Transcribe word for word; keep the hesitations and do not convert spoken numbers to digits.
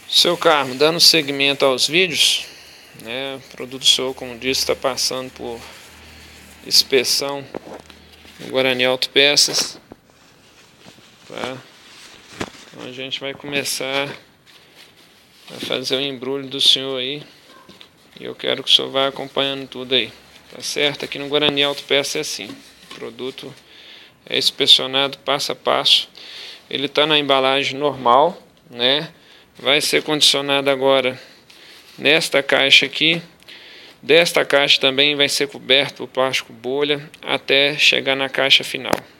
Seu Carmo, dando seguimento aos vídeos, né, o produto seu, como disse, está passando por inspeção no Guarani Autopeças, tá? Então a gente vai começar a fazer o embrulho do senhor aí, e eu quero que o senhor vá acompanhando tudo aí, tá certo? Aqui no Guarani Autopeças é assim, o produto é inspecionado passo a passo, ele está na embalagem normal, né? Vai ser condicionado agora nesta caixa aqui. Desta caixa também vai ser coberto por plástico bolha até chegar na caixa final.